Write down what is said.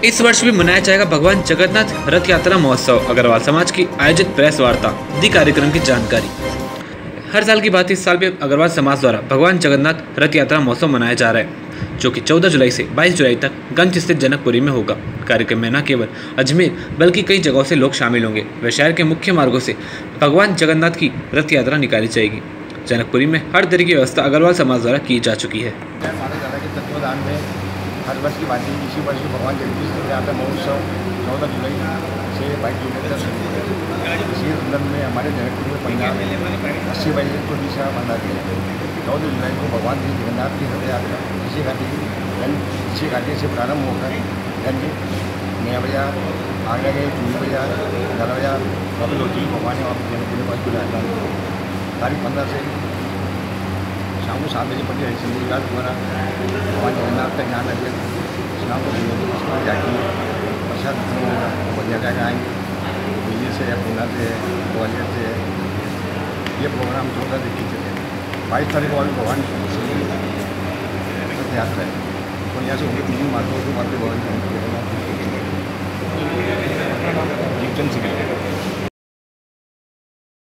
इस वर्ष भी मनाया जाएगा भगवान जगन्नाथ रथ यात्रा महोत्सव। अग्रवाल समाज की आयोजित प्रेस वार्ता दी कार्यक्रम की जानकारी। हर साल की बात इस साल भी अग्रवाल समाज द्वारा भगवान जगन्नाथ रथ यात्रा महोत्सव मनाया जा रहा है, जो कि 14 जुलाई से 22 जुलाई तक गंज स्थित जनकपुरी में होगा। कार्यक्रम में न केवल अजमेर बल्कि कई जगहों से लोग शामिल होंगे। व शहर के मुख्य मार्गों से भगवान जगन्नाथ की रथ यात्रा निकाली जाएगी। जनकपुरी में हर तरह की व्यवस्था अग्रवाल समाज द्वारा की जा चुकी है। हर वर्ष की बात है, इसी वर्ष भगवान जगदीश रथ यात्रा महोत्सव 14 जुलाई से 22 जुलाई तक शुरू है। इसी संदर्भ में हमारे जनकपुर में परिणाम 80 बाई को दिशा मनाते हैं। 14 जुलाई को भगवान श्री जगन्नाथ की रथ यात्रा इसी घाटी से प्रारंभ होकर गंज नया बाजार आगरा गए चूड़ी बाजार गला बाजार बबलोटी भगवान जनकपुर में बस जाता है। तारीख 15 से शाम को 7 बजे पंडित हरिचंद्र जी द्वारा भगवान जगन्नाथ का ज्ञान अध्ययन शाम को जाती है। प्रसाद होगा बढ़िया जगह आएंगे दिल्ली से या पूना से ग्वालियर से। ये प्रोग्राम 14 तारीख से 22 तारीख को अभी भगवान रथ यात्रा है और यहाँ से उनके तीन मार्गों के भगवान